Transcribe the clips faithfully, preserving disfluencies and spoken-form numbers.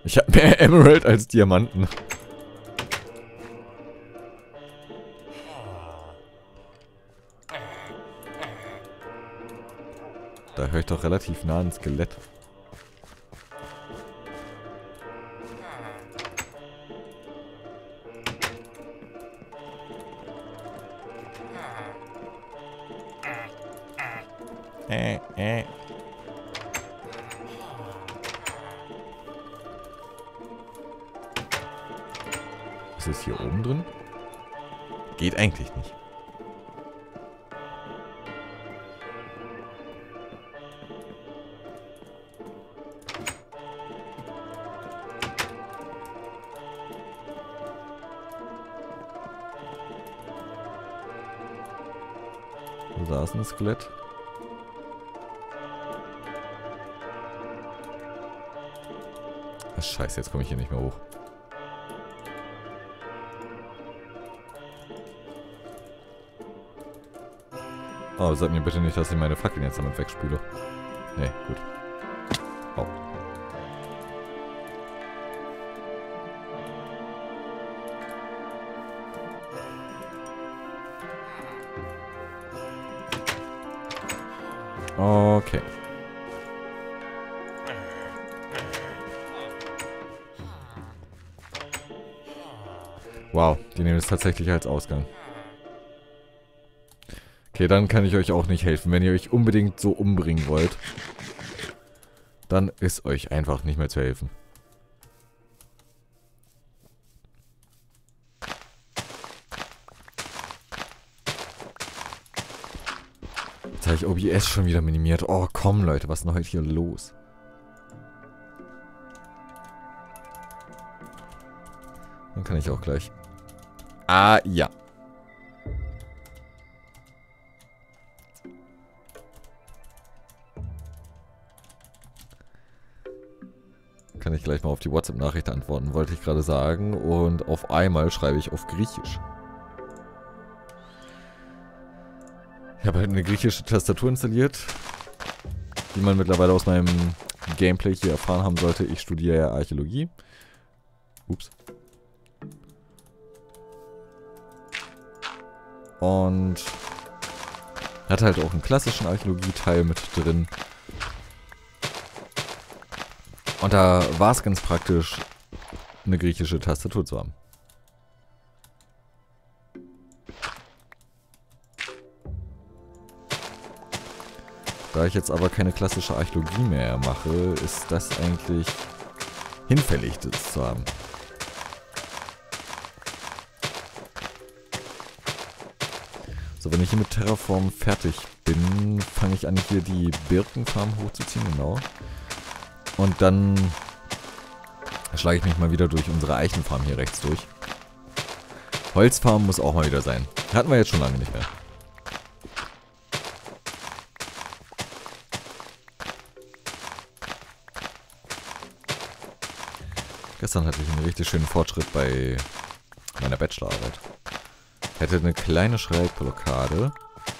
Ich habe mehr Emerald als Diamanten. Da höre ich doch relativ nah an Skelett. Äh, äh. Ist es hier oben drin? Geht eigentlich nicht. Da ist ein Skelett. Ach, scheiße, jetzt komme ich hier nicht mehr hoch. Oh, sag mir bitte nicht, dass ich meine Fackeln jetzt damit wegspüle. Nee, gut. Oh. Okay. Wow, die nehmen es tatsächlich als Ausgang. Okay, dann kann ich euch auch nicht helfen. Wenn ihr euch unbedingt so umbringen wollt, dann ist euch einfach nicht mehr zu helfen. Jetzt habe ich O B S schon wieder minimiert. Oh, komm Leute, was ist denn heute hier los? Dann kann ich auch gleich... Ah, ja. Kann ich gleich mal auf die WhatsApp-Nachricht antworten, wollte ich gerade sagen. Und auf einmal schreibe ich auf Griechisch. Ich habe halt eine griechische Tastatur installiert, wie man mittlerweile aus meinem Gameplay hier erfahren haben sollte. Ich studiere ja Archäologie. Ups. Und hat halt auch einen klassischen Archäologie-Teil mit drin. Und da war es ganz praktisch, eine griechische Tastatur zu haben. Da ich jetzt aber keine klassische Archäologie mehr mache, ist das eigentlich hinfällig, das zu haben. So, wenn ich hier mit Terraform fertig bin, fange ich an, hier die Birkenfarm hochzuziehen, genau. Und dann schlage ich mich mal wieder durch unsere Eichenfarm hier rechts durch. Holzfarm muss auch mal wieder sein. Hatten wir jetzt schon lange nicht mehr. Gestern hatte ich einen richtig schönen Fortschritt bei meiner Bachelorarbeit. Ich hatte eine kleine Schreibblockade.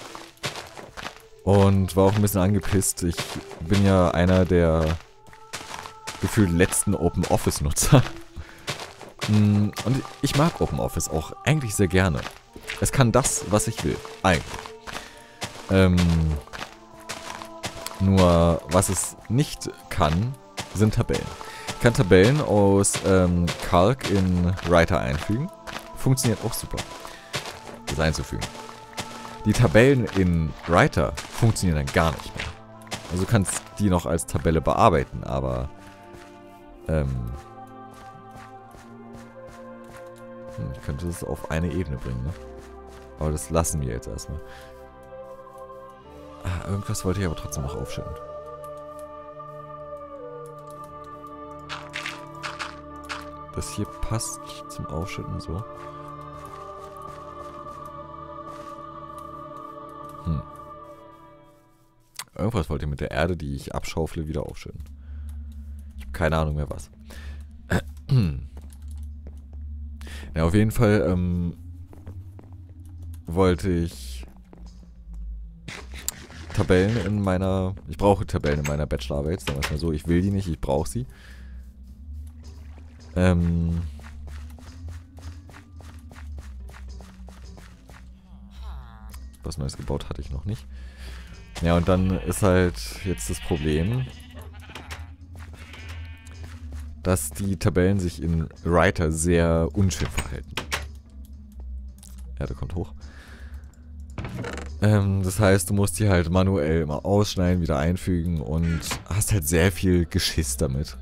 Und war auch ein bisschen angepisst. Ich bin ja einer der gefühlt letzten OpenOffice-Nutzer. Und ich mag OpenOffice auch eigentlich sehr gerne. Es kann das, was ich will. Eigentlich. Ähm, nur, was es nicht kann, sind Tabellen. Ich kann Tabellen aus ähm, Calc in Writer einfügen. Funktioniert auch super, das einzufügen. Die Tabellen in Writer funktionieren dann gar nicht mehr. Also du kannst die noch als Tabelle bearbeiten, aber ähm, hm, ich könnte das auf eine Ebene bringen, ne? Aber das lassen wir jetzt erstmal. Ah, irgendwas wollte ich aber trotzdem noch aufschütten. Das hier passt zum Aufschütten so. Hm. Irgendwas wollte ich mit der Erde, die ich abschaufle, wieder aufschütten. Ich habe keine Ahnung mehr was. Ja, auf jeden Fall ähm, wollte ich Tabellen in meiner... Ich brauche Tabellen in meiner Bachelorarbeit, sagen wir es mal so. Ich will die nicht, ich brauche sie. Ähm... Was Neues gebaut hatte ich noch nicht. Ja, und dann ist halt jetzt das Problem, dass die Tabellen sich in Writer sehr unschön verhalten. Ja, der kommt hoch. Ähm, das heißt, du musst die halt manuell immer ausschneiden, wieder einfügen und hast halt sehr viel Geschiss damit,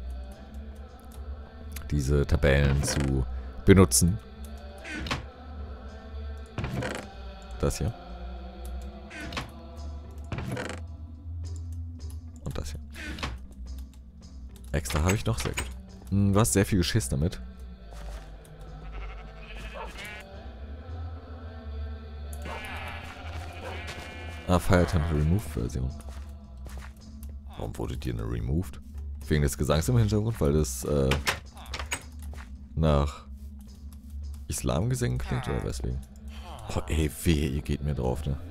diese Tabellen zu benutzen. Das hier. Und das hier. Extra habe ich noch, sehr gut. Du hast sehr viel Geschiss damit. Ah, Fire Temple Removed Version. Warum wurde die denn removed? Wegen des Gesangs im Hintergrund, weil das äh, nach Islamgesängen klingt oder weswegen? Oh ey, weh, ihr geht mir drauf, ne?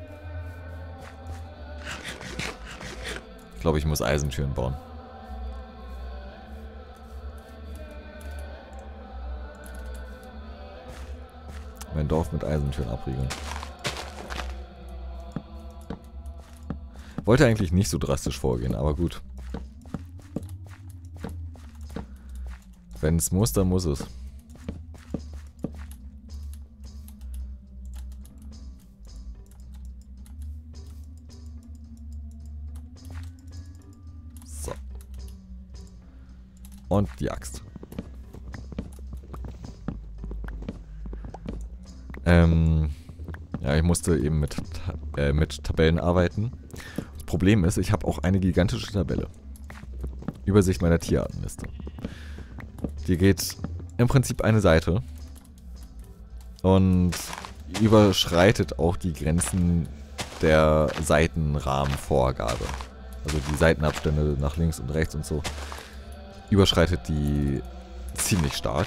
Ich glaube, ich muss Eisentüren bauen. Mein Dorf mit Eisentüren abriegeln. Wollte eigentlich nicht so drastisch vorgehen, aber gut. Wenn es muss, dann muss es. So. Und die Axt. Ähm, ja, ich musste eben mit, äh, mit Tabellen arbeiten. Problem ist, ich habe auch eine gigantische Tabelle. Übersicht meiner Tierartenliste. Die geht im Prinzip eine Seite und überschreitet auch die Grenzen der Seitenrahmenvorgabe. Also die Seitenabstände nach links und rechts und so. Überschreitet die ziemlich stark.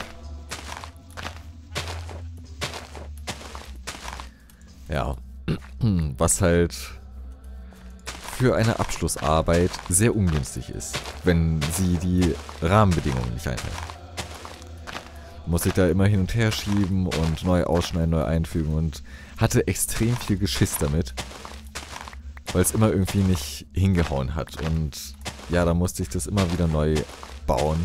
Ja, was halt für eine Abschlussarbeit sehr ungünstig ist, wenn sie die Rahmenbedingungen nicht einhalten. Muss ich da immer hin und her schieben und neu ausschneiden, neu einfügen und hatte extrem viel Geschiss damit, weil es immer irgendwie nicht hingehauen hat und ja, da musste ich das immer wieder neu bauen.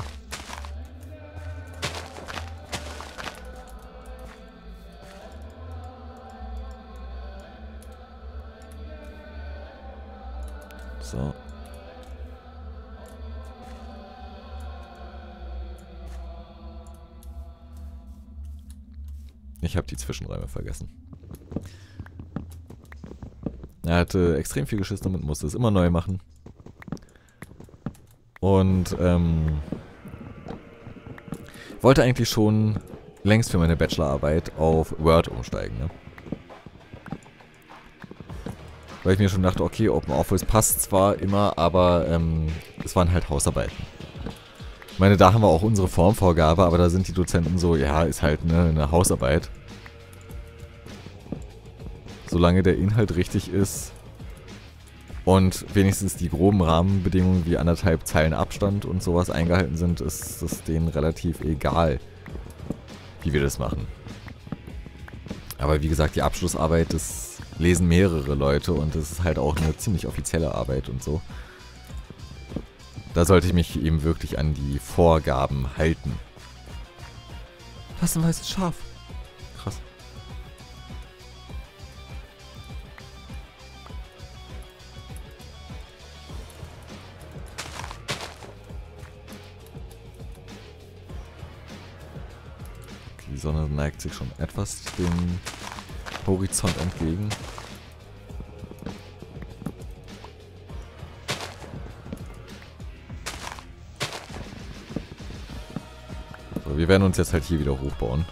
So. Ich habe die Zwischenräume vergessen. Er hatte extrem viel Geschiss damit, musste es immer neu machen. Und ähm, wollte eigentlich schon längst für meine Bachelorarbeit auf Word umsteigen, ne? Weil ich mir schon dachte, okay, OpenOffice passt zwar immer, aber ähm, es waren halt Hausarbeiten. Ich meine, da haben wir auch unsere Formvorgabe, aber da sind die Dozenten so, ja, ist halt ne, eine Hausarbeit. Solange der Inhalt richtig ist und wenigstens die groben Rahmenbedingungen wie anderthalb Zeilen Abstand und sowas eingehalten sind, ist es denen relativ egal, wie wir das machen. Aber wie gesagt, die Abschlussarbeit, das lesen mehrere Leute und es ist halt auch eine ziemlich offizielle Arbeit und so. Da sollte ich mich eben wirklich an die Vorgaben halten. Das ist ein weißes Schaf. Krass. Die Sonne neigt sich schon etwas dem Horizont entgegen. So, wir werden uns jetzt halt hier wieder hochbauen.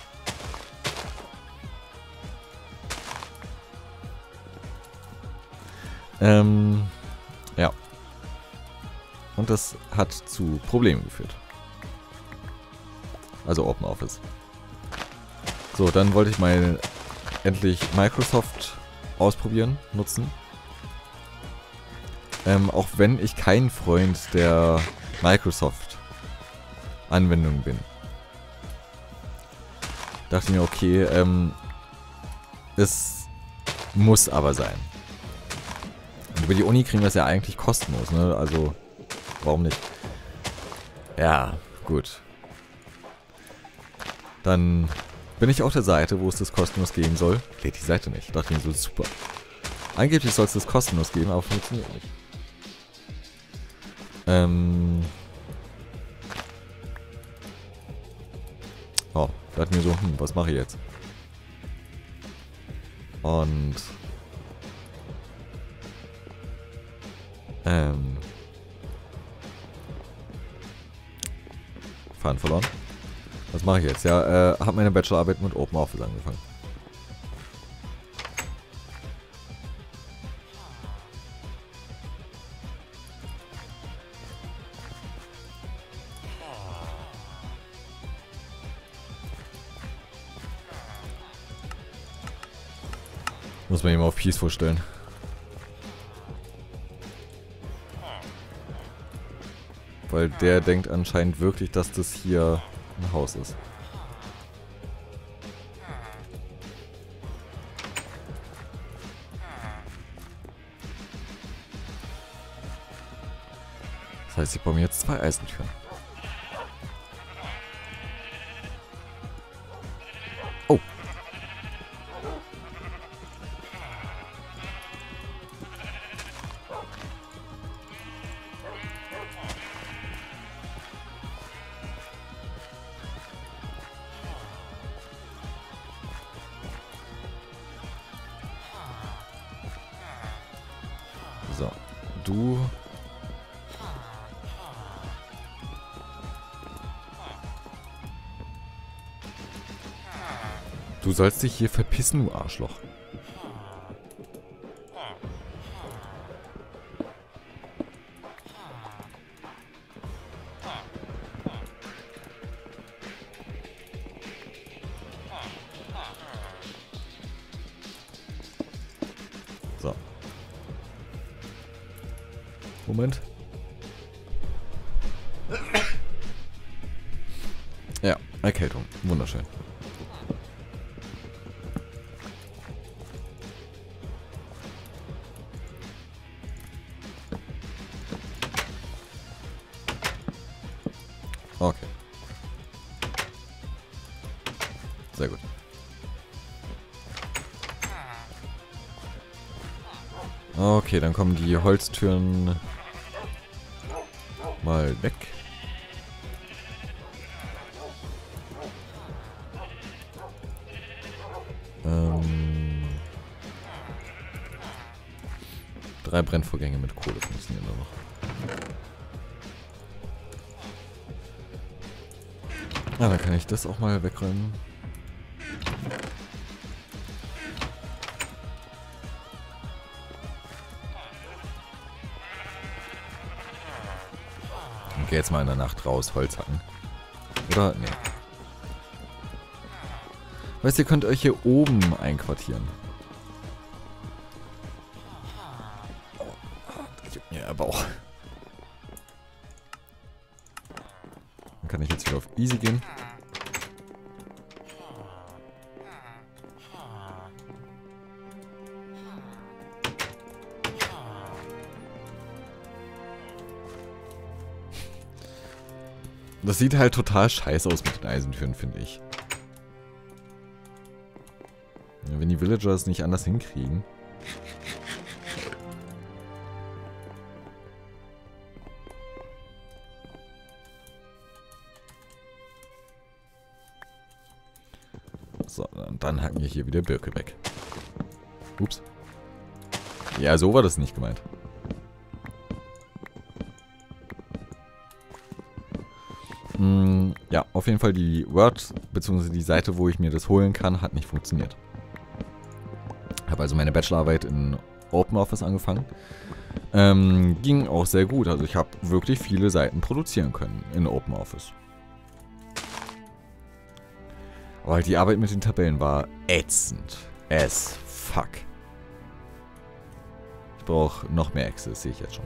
Ähm, ja. Und das hat zu Problemen geführt. Also OpenOffice. So, dann wollte ich mal endlich Microsoft ausprobieren, nutzen. Ähm, auch wenn ich kein Freund der Microsoft-Anwendung bin. Dachte mir, okay, ähm, es muss aber sein. Und über die Uni kriegen wir es ja eigentlich kostenlos, ne? Also, warum nicht? Ja, gut. Dann bin ich auf der Seite, wo es das kostenlos geben soll. Lädt die Seite nicht. Dachte mir so, super. Angeblich soll es das kostenlos geben, aber funktioniert nicht. Ähm... Oh, da hat mir so, hm, was mache ich jetzt? Und... Ähm... Faden verloren. Was mache ich jetzt? Ja, äh, habe meine Bachelorarbeit mit OpenOffice angefangen. Muss man ihm auf Peaceful stellen. Weil der denkt anscheinend wirklich, dass das hier ein Haus ist. Das heißt, ich baue mir jetzt zwei Eisentüren. Oh. So, du... Du sollst dich hier verpissen, du Arschloch. So. Moment. Ja, Erkältung. Wunderschön. Okay. Sehr gut. Okay, dann kommen die Holztüren mal weg. Ähm, drei Brennvorgänge mit Kohle funktionieren da noch. Ah, dann kann ich das auch mal wegräumen. Ich gehe jetzt mal in der Nacht raus, Holz hacken. Oder? Nee. Weißt du, ihr könnt euch hier oben einquartieren. Oh, das juckt mir der Bauch. Dann kann ich jetzt wieder auf Easy gehen. Das sieht halt total scheiße aus mit den Eisentüren, finde ich. Ja, wenn die Villager es nicht anders hinkriegen. So, und dann hacken wir hier wieder Birke weg. Ups. Ja, so war das nicht gemeint. Mm, ja, auf jeden Fall die Word, beziehungsweise die Seite, wo ich mir das holen kann, hat nicht funktioniert. Habe also meine Bachelorarbeit in OpenOffice angefangen. Ähm, ging auch sehr gut. Also ich habe wirklich viele Seiten produzieren können in OpenOffice. Aber halt die Arbeit mit den Tabellen war ätzend. As fuck. Ich brauche noch mehr Access, sehe ich jetzt schon.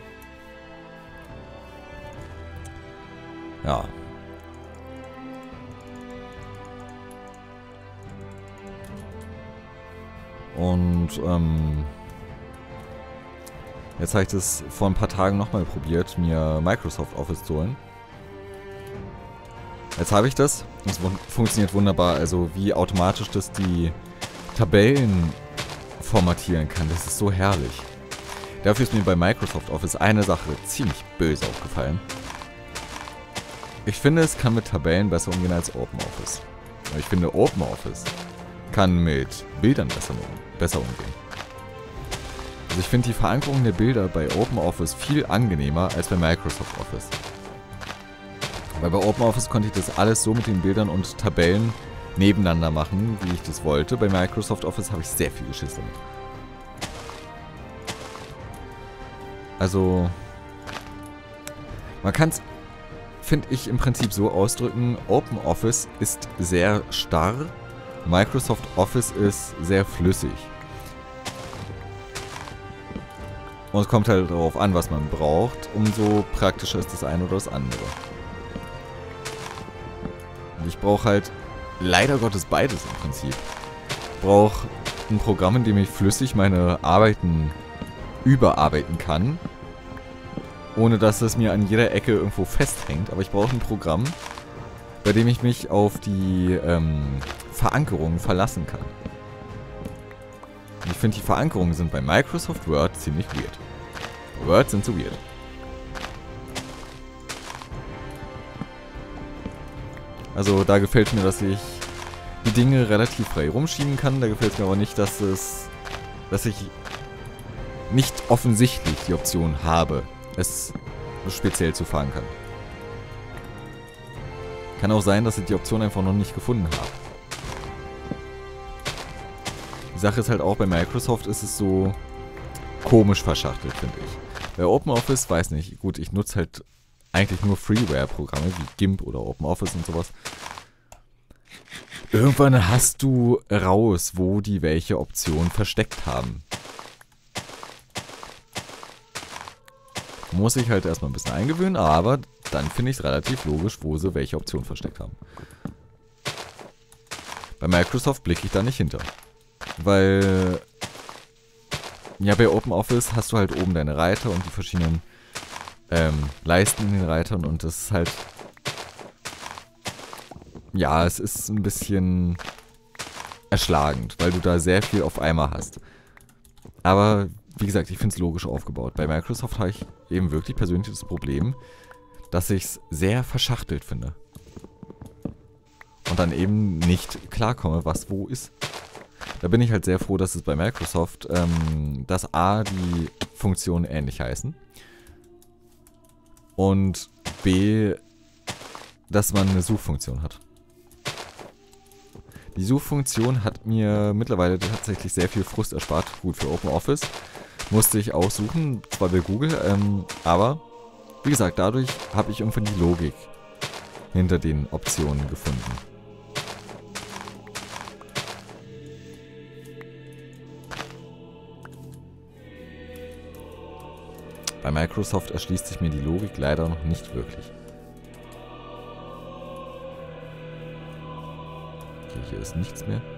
Ja. Und ähm, jetzt habe ich das vor ein paar Tagen nochmal probiert, mir Microsoft Office zu holen. Jetzt habe ich das. Es funktioniert wunderbar. Also wie automatisch das die Tabellen formatieren kann, das ist so herrlich. Dafür ist mir bei Microsoft Office eine Sache ziemlich böse aufgefallen. Ich finde, es kann mit Tabellen besser umgehen als OpenOffice. Ich finde, OpenOffice kann mit Bildern besser, besser umgehen. Also ich finde die Verankerung der Bilder bei OpenOffice viel angenehmer als bei Microsoft Office. Weil bei OpenOffice konnte ich das alles so mit den Bildern und Tabellen nebeneinander machen, wie ich das wollte. Bei Microsoft Office habe ich sehr viel Geschiss damit. Also, man kann es, finde ich, im Prinzip so ausdrücken, OpenOffice ist sehr starr, Microsoft Office ist sehr flüssig. Und es kommt halt darauf an, was man braucht, umso praktischer ist das eine oder das andere. Und ich brauche halt leider Gottes beides im Prinzip. Ich brauche ein Programm, in dem ich flüssig meine Arbeiten überarbeiten kann, ohne dass es mir an jeder Ecke irgendwo festhängt. Aber ich brauche ein Programm, bei dem ich mich auf die ähm, Verankerungen verlassen kann. Und ich finde, die Verankerungen sind bei Microsoft Word ziemlich weird. Word sind so weird. Also da gefällt mir, dass ich die Dinge relativ frei rumschieben kann. Da gefällt es mir aber nicht, dass es, dass ich nicht offensichtlich die Option habe, es speziell zu verankern. Kann auch sein, dass ich die Option einfach noch nicht gefunden habe. Die Sache ist halt auch, bei Microsoft ist es so komisch verschachtelt, finde ich. Bei OpenOffice, weiß nicht, gut, ich nutze halt eigentlich nur Freeware-Programme wie GIMP oder OpenOffice und sowas. Irgendwann hast du raus, wo die welche Option versteckt haben. Muss ich halt erstmal ein bisschen eingewöhnen, aber dann finde ich es relativ logisch, wo sie welche Option versteckt haben. Bei Microsoft blicke ich da nicht hinter. Weil, ja, bei OpenOffice hast du halt oben deine Reiter und die verschiedenen ähm, Leisten in den Reitern und das ist halt, ja, es ist ein bisschen erschlagend, weil du da sehr viel auf einmal hast. Aber, wie gesagt, ich finde es logisch aufgebaut. Bei Microsoft habe ich eben wirklich persönlich das Problem, dass ich es sehr verschachtelt finde. Und dann eben nicht klarkomme, was wo ist. Da bin ich halt sehr froh, dass es bei Microsoft, ähm, dass A, die Funktionen ähnlich heißen. Und B, dass man eine Suchfunktion hat. Die Suchfunktion hat mir mittlerweile tatsächlich sehr viel Frust erspart. Gut, für OpenOffice musste ich auch suchen, zwar bei Google, ähm, aber wie gesagt, dadurch habe ich irgendwann die Logik hinter den Optionen gefunden. Bei Microsoft erschließt sich mir die Logik leider noch nicht wirklich. Okay, hier ist nichts mehr.